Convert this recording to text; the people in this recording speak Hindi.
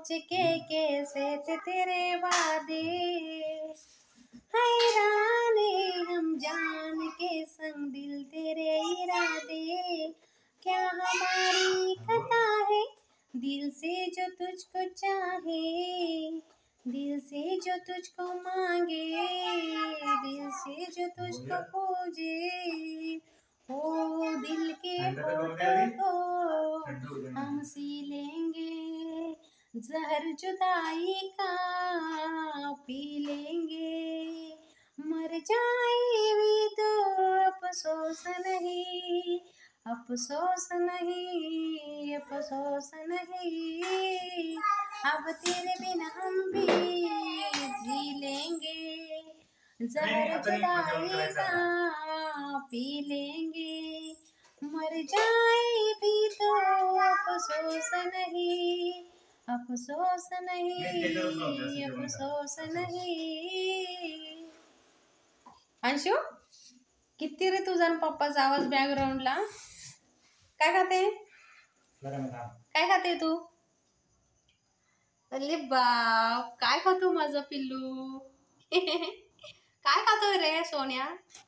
सोच के कैसे थे तेरे वादे, हैरान हम जान के संग दिल तेरे इरादे। क्या हमारी खता है दिल से जो तुझको चाहे, दिल से जो तुझको मांगे, दिल से जो तुझको पूजे। ओ दिल के होठों को हम सी लेंगे, जहर जुदाई का पी लेंगे। मर जाए भी तो अफसोस नहीं, अफसोस नहीं, अफसोस नहीं। अब तेरे बिना हम भी जी लेंगे, जहर जुदाई का पी लेंगे। मर जाए भी तो अफसोस नहीं, अफसोस नहीं, अफसोस नहीं। अंशु, किती रे तुझा आणि पप्पाचा आवाज बॅकग्राऊंडला? काय खाते? काय खाते तू? अरे बाप, काय खातो माझा पिल्लू? काय खातोय रे सोन्या?